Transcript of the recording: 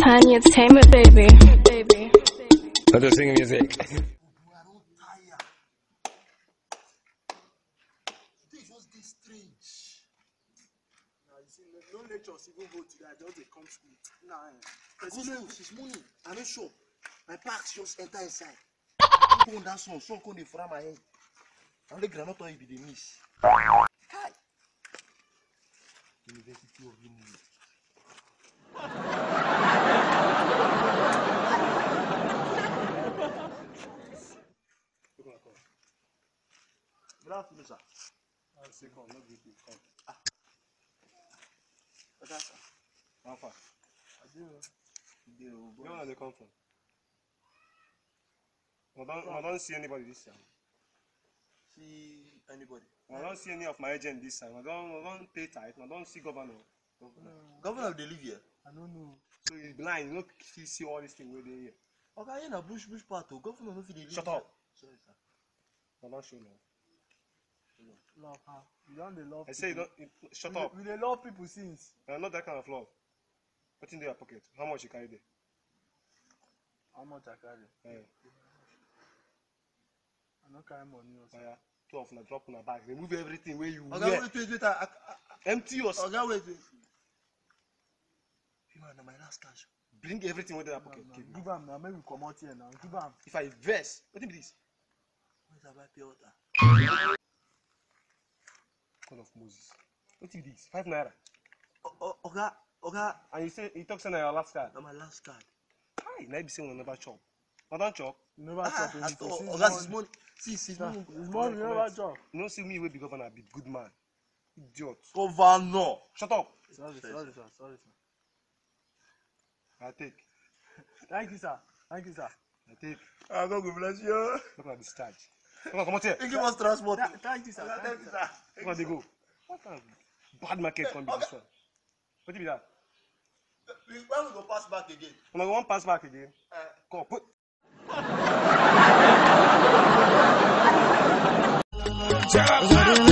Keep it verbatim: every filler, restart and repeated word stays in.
Tiny Entertainment, baby. Baby. Let us sing music. This was this strange. Now you see, no lectures even go today. I just dey come school. Nah, eh. Go school since morning. I no sure. My packs just enter inside. Go on that song. Song come dey fry my head. Only granola oil be the miss. Kai. University of Imo. Good afternoon, sir. I'll say come, not good. Come. Ah. What's that, sir? How far? I do. You do. Where are they come from? I don't, I don't see anybody this time. See anybody? I don't see any of my agents this time. I don't, I don't pay tight. I don't see governor. Governor, uh, governor they live here? I don't know. So he's blind. You don't see all these things where they here. Okay, in a bush, bush part. Governor no fit dey live. Shut up. Sorry, sir. I don't show love. Love, huh? You don't they love I people. Say you don't. You, shut we, up. We they love people since. Uh, not that kind of love. What's in your pocket? How much you carry there? How much I carry? Yeah. I don't carry money also. Yeah. Two of them drop on a bag. Remove everything where you okay, wear. Wait, wait, wait. I, I, I, empty yours. Okay, wait, wait. You man, my last cash. Bring everything within that pocket. No, no, give him now. Maybe we come out here now. Give him. If I vest, what is this? What is about pure water? God of Moses. What is this? Five naira. Oh, okay, okay. And you say you talk saying your last card. No, my last card. Hi, now you say we never chop. I don't chop. Never ah, chop. At all. Oh, that's money. See, see, money. It's money. Never chop. You don't see me will be governor. Be good man. Idiot. Governor. Shut up. Sorry, sorry, sorry, sir. Sorry, sir. I take. Thank you, sir. Thank you, sir. I take. I go go bless you. Look at this charge. Come on, come on here. Give us transport. Thank you, sir. Thank you, sir. Look at they go. What kind of bad market can be this one? What be that? When we go pass back again? When we want pass back again? Uh, come on, put. Shut up.